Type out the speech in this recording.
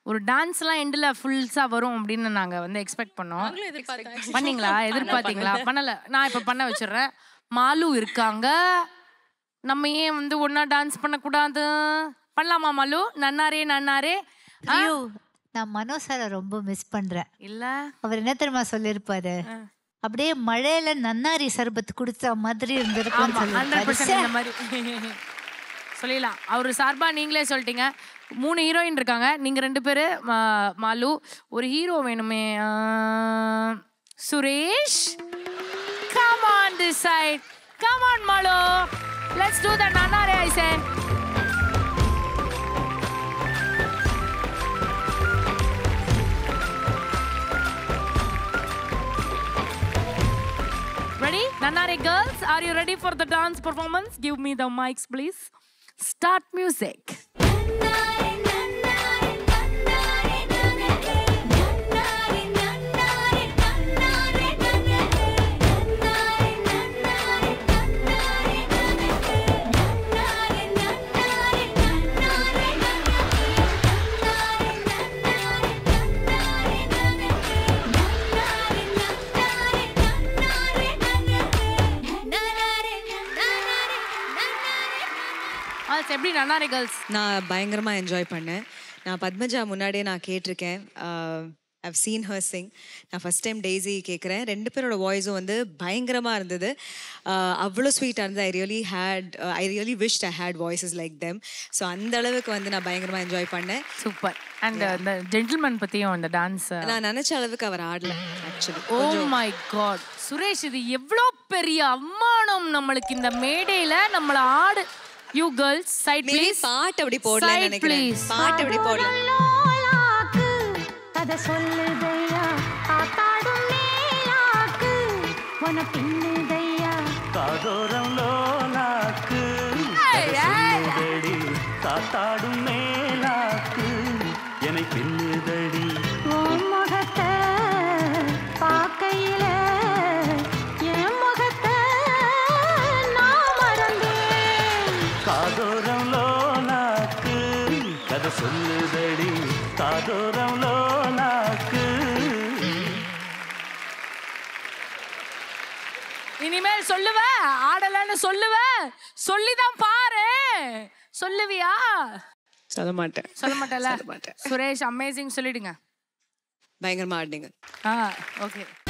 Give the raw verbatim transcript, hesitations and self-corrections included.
ஒரு டான்ஸ்லாம் எண்டில் ஃபுல்ஸாக வரும் அப்படின்னு நாங்கள் வந்து எக்ஸ்பெக்ட் பண்ணோம். பண்ணீங்களா? எதிர்பார்த்தீங்களா? பண்ணலை. நான் இப்போ பண்ண வச்சிடுறேன். மாலு இருக்காங்க, நம்ம ஏன் வந்து ஒன்றா டான்ஸ் பண்ணக்கூடாது? பண்ணலாமா மாலு? நன்னாரே நன்னாரே. ஐயோ, நான் மனோ சாரை ரொம்ப மிஸ் பண்றேன். இல்ல அவர் என்ன தெரியுமா சொல்லியிருப்பாரு? அப்படியே மழையில நன்னாரி சர்பத்து குடிச்ச மாதிரி இருந்திருக்கும் சொல்லிடலாம். அவர் சார்பா நீங்களே சொல்லிட்டீங்க. மூணு ஹீரோயின் இருக்காங்க, நீங்க ரெண்டு பேரு மாலு. ஒரு ஹீரோ வேணுமே, Suresh. Come on this side. Come on Malu. Let's do the Nannare I say. Ready? Nannare girls, are you ready for the dance performance? Give me the mics please. Start music. எப்படி நன்னாரே girls? நான் பயங்கரமா enjoy பண்ணேன். நான் பத்மஜா முன்னாடியே நான் கேட்டிருக்கேன். I've seen her sing. நான் first time Daisy கேட்குறேன். ரெண்டு பேரோட வாய்ஸும் வந்து பயங்கரமாக இருந்தது. அவ்வளோ ஸ்வீட்டாக இருந்தது. I really hate I really wish I hate voices like them. So அந்த அளவுக்கு வந்து நான் பயங்கரமாக என்ஜாய் பண்ணேன். சூப்பர். அண்ட் அந்த ஜென்டில்மேன் பற்றியும் அந்த டான்ஸ் நான் நினச்ச அளவுக்கு அவர் ஆடல actually. Oh my God Suresh, இது எவ்வளோ பெரிய அம்மானம் நம்மளுக்கு இந்த மேடையில் நம்மளை ஆடு. You girls, side please. பாட்டு அப்படி போடல நினைக்கிறேன். பாட்டு அப்படி போடல. அத சொல்லுதையா காத்தாடும் நீலாக்கு உன பின்னுதையா காதோரம் லோலாக்கு அத சொல்லுதடி காத்தாடும் மேலாக்கு என்னை பின்னுதடி ஓ முகத்தை பாக்கையில என் முகத்தை நான் மறந்தேன் காதோரம் லோலாக்கு அத சொல்லுதடி காதோரம் லோலாக்கு. இனிமேல் சொல்லுவ, ஆடலன்னு சொல்லுவ, சொல்லிதான் பாரு. சொல்லுவியா? சொல்ல மாட்டேன். சொல்ல மாட்டேல? சுரேஷ் அமேசிங் சொல்லிடுங்க. பயங்கரமா ஆடுங்க. ஆ ஓகே.